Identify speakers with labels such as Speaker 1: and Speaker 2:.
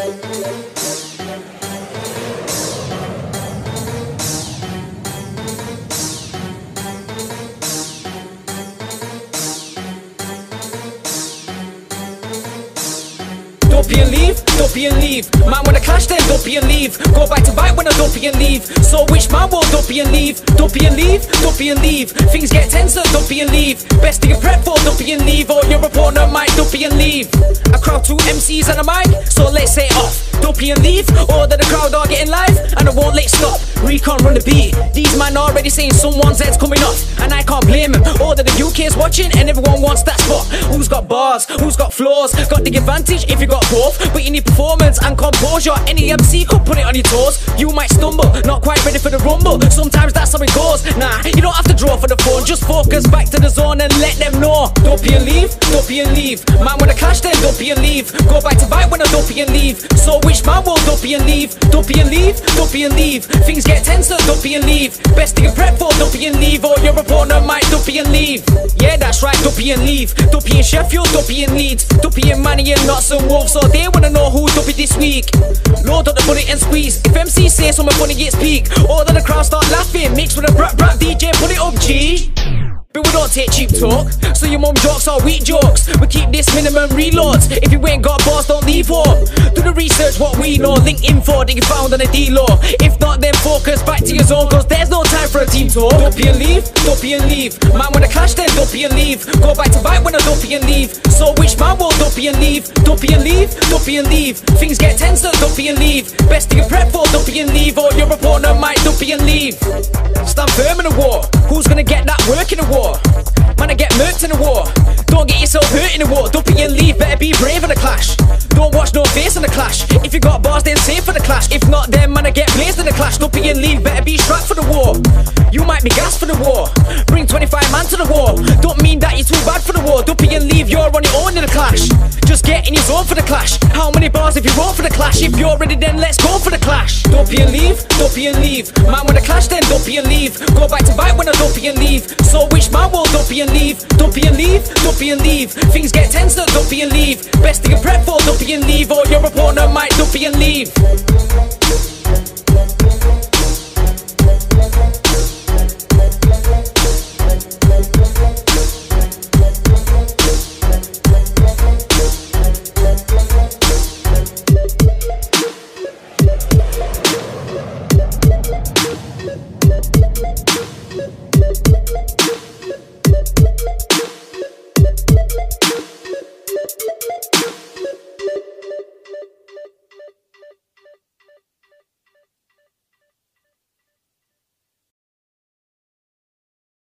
Speaker 1: Dopey and leave, dopey and leave. Man wanna clash then dopey and leave. Go back to bite when I dopey and leave. So which man will dopey and leave? Dopey and leave, dopey and leave. Things get tense at dopey and leave. Best to get prep for dopey and leave, or your opponent might dopey and leave. I crowd 2 MCs and a mic, so let's say off. Dopey and leave, or that the crowd are getting live, and I won't let stop. Recon run the beat. These man already saying someone's head's coming off, and I can't blame him. Or that the UK's watching and everyone wants that spot. Who's got bars? Who's got flaws? Got the advantage if you got both, but you need performance and composure. Any MC could put it on your toes. You might stumble, not quite ready for the rumble. Sometimes that's how it goes. Nah, you don't have to draw for the phone. Just focus back to the zone and let them know. Dopey and leave, dopey and leave. Man wanna clash then dopey and leave. Go back to bite when I dopey and leave. So which man will dopey and leave? Dopey and leave, dopey and leave. Things get tense at dopey and leave. Best to get prep for dopey and leave, or your opponent might dopey and leave. Yeah, that's right, dopey and leave. Dopey in Sheffield, dopey in Leeds, dopey in Manny and Notts and Wolves. So they wanna know who's dopey this week. Load up the bullet and squeeze. If MC say something funny, it's peak. All of the crowd start laughing. Mix with a rap DJ, put it up, G. But we don't take cheap talk, so your mum jokes are weak jokes. We keep this minimum reloads. If you ain't got bars, don't leave home. Do the research, what we know. Link info that you found on a D-Law. If not, then focus back to your zone, cause there's no time for a team talk. Dopey and leave, dopey and leave. Man wanna clash then dopey and leave. Go back to bite when I dopey and leave. So which man will dopey and leave? Dopey and leave, dopey and leave. Things get tense at dopey and leave. Best to get prep for dopey and leave, or your opponent might dopey and leave. Stand firm in the war. Who's gonna get that work in the war? Man, I get murked in the war. Don't get yourself hurt in the war. Dopey and leave, better be brave in the clash. Don't watch no face in the clash. If you got bars, then save for the clash. If not, then man, I get blazed in the clash. Dopey and leave, better be strapped for the war. You might be gassed for the war. Bring 25 man to the war. Don't mean that you're too bad for the war. Dopey and leave, you're on your own in the clash. Just get in your zone for the clash. How many bars if you roll for the clash? If you're ready, then let's go for the clash. Dopey and leave, dopey and leave. Man, when the clash, then dopey and leave. Go back to bite when I dopey and leave. So which man will dopey and leave? Dopey and leave, dopey and leave. Things get tense at dopey and leave. Best to get prep for dopey and leave, or your opponent might dopey and leave.